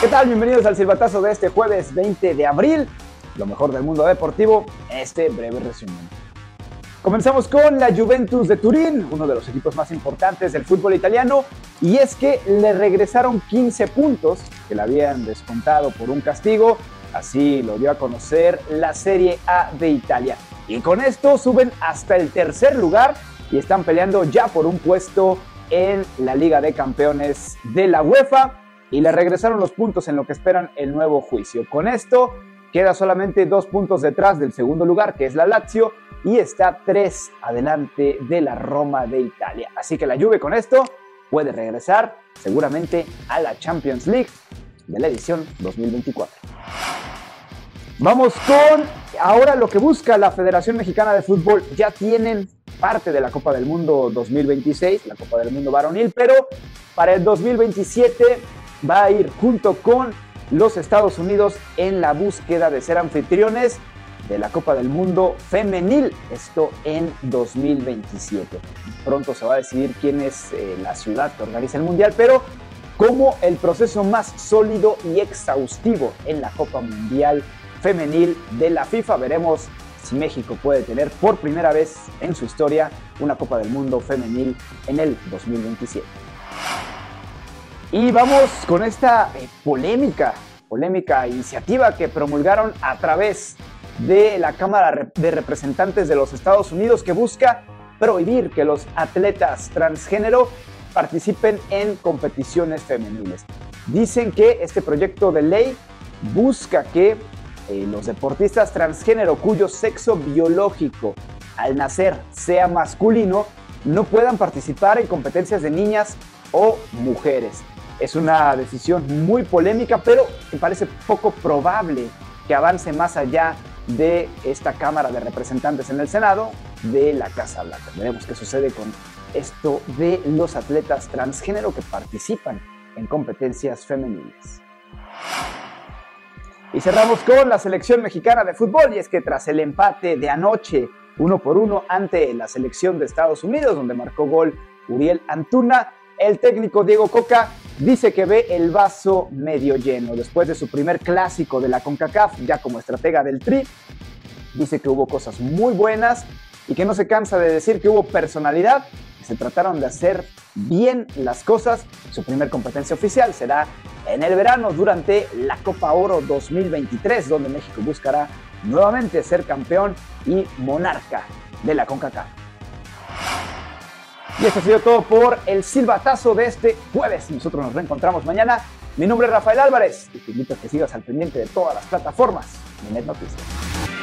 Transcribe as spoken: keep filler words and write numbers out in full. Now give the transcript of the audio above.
¿Qué tal? Bienvenidos al silbatazo de este jueves veinte de abril. Lo mejor del mundo deportivo, este breve resumen. Comenzamos con la Juventus de Turín, uno de los equipos más importantes del fútbol italiano, y es que le regresaron quince puntos que le habían descontado por un castigo. Así lo dio a conocer la Serie A de Italia. Y con esto suben hasta el tercer lugar y están peleando ya por un puesto en la Liga de Campeones de la UEFA. Y le regresaron los puntos en lo que esperan el nuevo juicio. Con esto queda solamente dos puntos detrás del segundo lugar, que es la Lazio, y está tres adelante de la Roma de Italia. Así que la Juve con esto puede regresar seguramente a la Champions League de la edición dos mil veinticuatro. Vamos con ahora lo que busca la Federación Mexicana de Fútbol. Ya tienen parte de la Copa del Mundo dos mil veintiséis, la Copa del Mundo varonil, pero para el dos mil veintisiete va a ir junto con los Estados Unidos en la búsqueda de ser anfitriones de la Copa del Mundo femenil, esto en dos mil veintisiete. Pronto se va a decidir quién es eh, la ciudad que organiza el Mundial, pero como el proceso más sólido y exhaustivo en la Copa Mundial femenil de la FIFA, veremos si México puede tener por primera vez en su historia una Copa del Mundo femenil en el dos mil veintisiete. Y vamos con esta eh, polémica, polémica iniciativa que promulgaron a través de la Cámara de Representantes de los Estados Unidos, que busca prohibir que los atletas transgénero participen en competiciones femeniles. Dicen que este proyecto de ley busca que eh, los deportistas transgénero cuyo sexo biológico al nacer sea masculino no puedan participar en competencias de niñas o mujeres. Es una decisión muy polémica, pero me parece poco probable que avance más allá de esta Cámara de Representantes en el Senado de la Casa Blanca. Veremos qué sucede con esto de los atletas transgénero que participan en competencias femeniles. Y cerramos con la selección mexicana de fútbol, y es que tras el empate de anoche uno por uno ante la selección de Estados Unidos, donde marcó gol Uriel Antuna, el técnico Diego Coca dice que ve el vaso medio lleno. Después de su primer clásico de la CONCACAF, ya como estratega del Tri, dice que hubo cosas muy buenas y que no se cansa de decir que hubo personalidad, que se trataron de hacer bien las cosas. Su primer competencia oficial será en el verano durante la Copa Oro dos mil veintitrés, donde México buscará nuevamente ser campeón y monarca de la CONCACAF. Y esto ha sido todo por el silbatazo de este jueves. Nosotros nos reencontramos mañana. Mi nombre es Rafael Álvarez y te invito a que sigas al pendiente de todas las plataformas de Net Noticias.